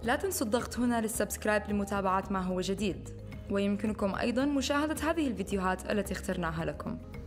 لا تنسوا الضغط هنا للسبسكرايب لمتابعة ما هو جديد، ويمكنكم أيضاً مشاهدة هذه الفيديوهات التي اخترناها لكم.